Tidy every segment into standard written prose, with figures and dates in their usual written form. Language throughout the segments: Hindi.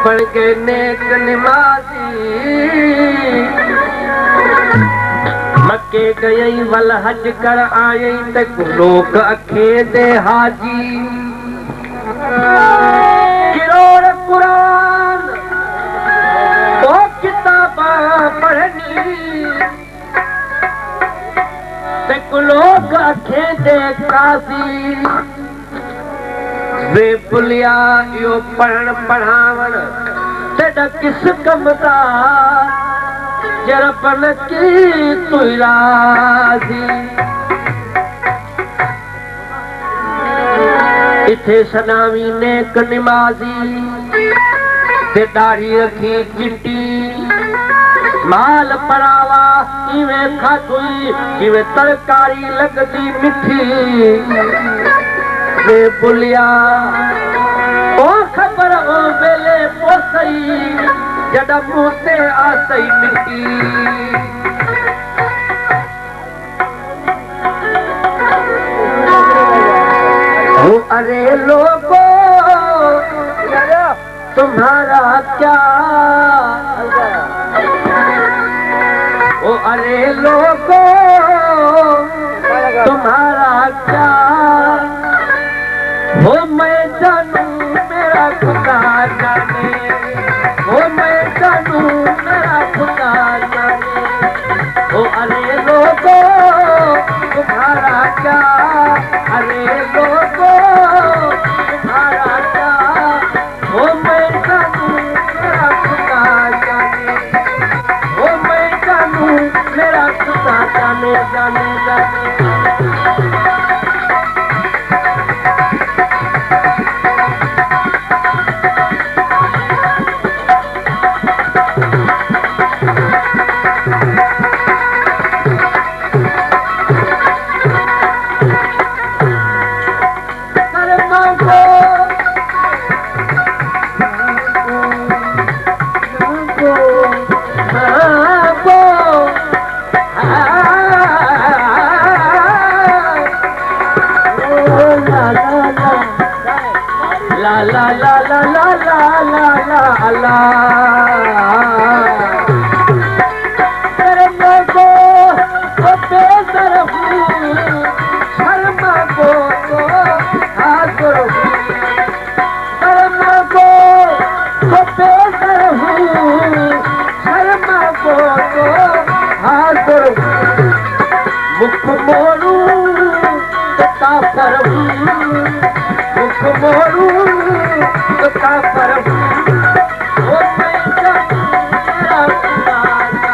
बन गए नेक नमाजी मक्के गई वल हज कर आए तक लोग अखे दे हाजी किरोड़ कुरान ओ किताबा पढ़नी तक लोग अखे दे काजी वे पुलिया यो पढ़न पढ़ावन तेरा किस कम दा जरपन की तुराजी इथे सनावी नेक नमाजी ते दाढ़ी रखी चिट्टी माल परावा इवें खाधुई इवें तरकारी लगदी मिठी वे बुलिया ओ खबर ओ वेले पोसई जड़ा मुते आसई मिट्टी ओ अरे लोगो तुम्हारा क्या ओ अरे लोगो तुम्हारा क्या वो मैं जानू मेरा खुदा जाने वो मैं जानू मेरा खुदा जाने ओ अरे लोगो तुम्हारा क्या अरे लोगो तुम्हारा क्या वो मैं जानू मेरा खुदा जाने वो मैं जानू मेरा खुदा जाने जाने जाने मुख मोरू काफर मुख मोरू काफर ओ मैं जानू मेरा खुदा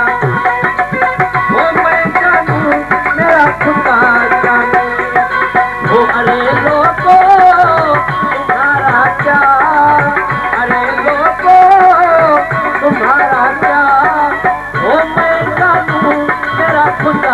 ओ मैं जानू मेरा खुदा जाने ओ अरे लोगो तुम्हारा क्या अरे लोगो तुम्हारा क्या ओ मैं जानू मेरा खुदा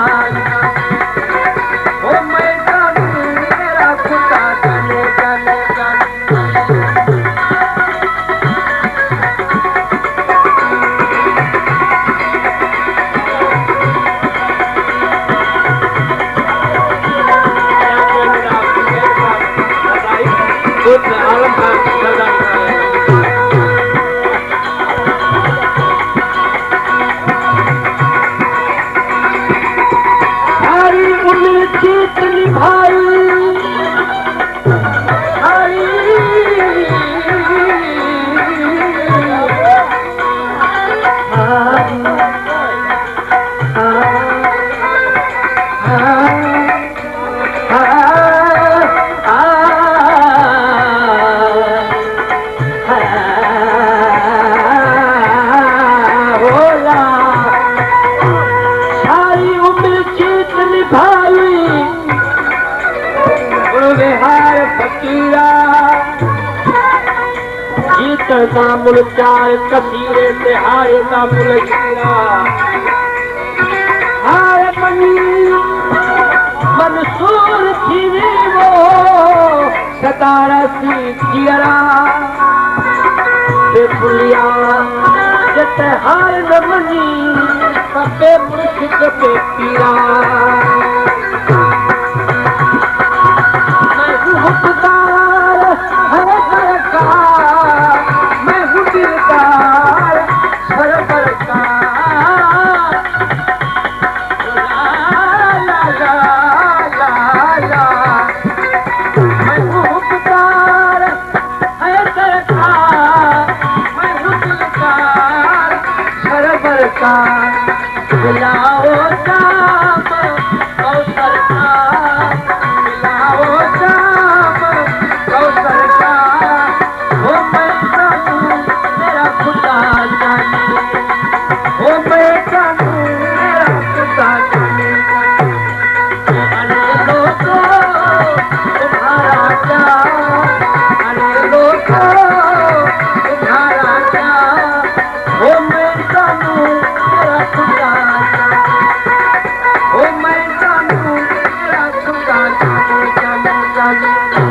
दामुल चार कसीरे से हाय दामुल कीरा हाय मनी मंसूर थी वो सतारा सी किरा बे पुलिया जत हाय न मनी कपे मुर्शिद पे पीरा मैं हूँ हुक्मदार हर सरकार मैं हूँ का मिलाओ जाम कौसर का मिलाओ जाम कौसर का हो मैं जानू मेरा खुदा जाने हो मैं जानू मेरा खुदा जाने अरे लोगो तुम्हारा क्या अरे लोगो तुम्हारा क्या हो मैं जानू मेरा खुदा हो मैं जानू मेरा खुदा जानू जानू जानू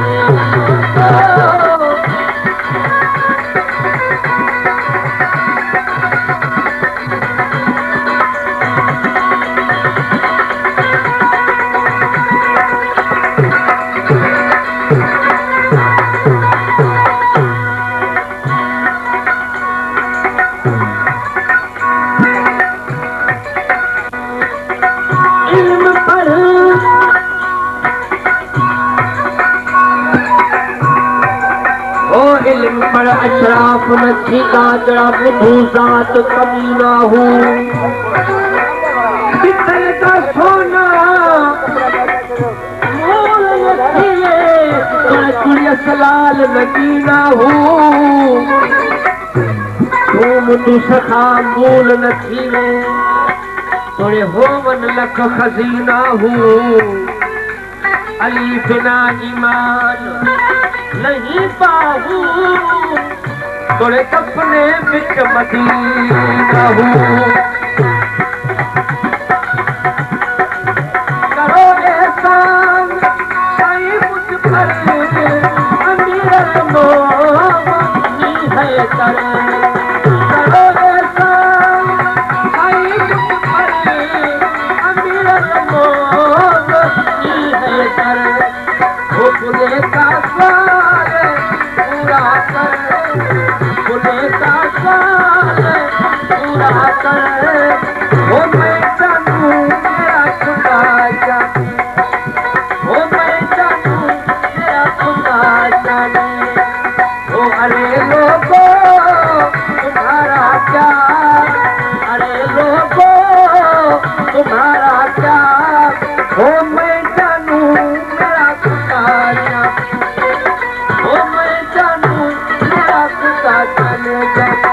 इल्म पर अशराफ नथी काजड़ा बुधू ज़ात कमी ना हूँ पितल का सोना मोल नथी चुड़िया सलाल लगी ना हूँ धूम तू सखा मूल नथी थोड़े होवन लख खजीना हूँ अली बिना ईमान नहीं पाहू थोड़े सपने बिच मदीना हूँ करो एहसान साईं मुझ पर अमीरत मोहनी है कर करो एहसान साईं मुझ पर अमीरत मोहनी है कर हो बुले का पूरा कर हो मैं जानू मेरा खुदा जाने हो मैं जानू मेरा खुदा जाने हो अरे लोगो तुम्हारा क्या अरे लोगो तुम्हारा क्या हो मैं जानू मेरा खुदा जाने हो मैं जानू मेरा खुदा जाने जाने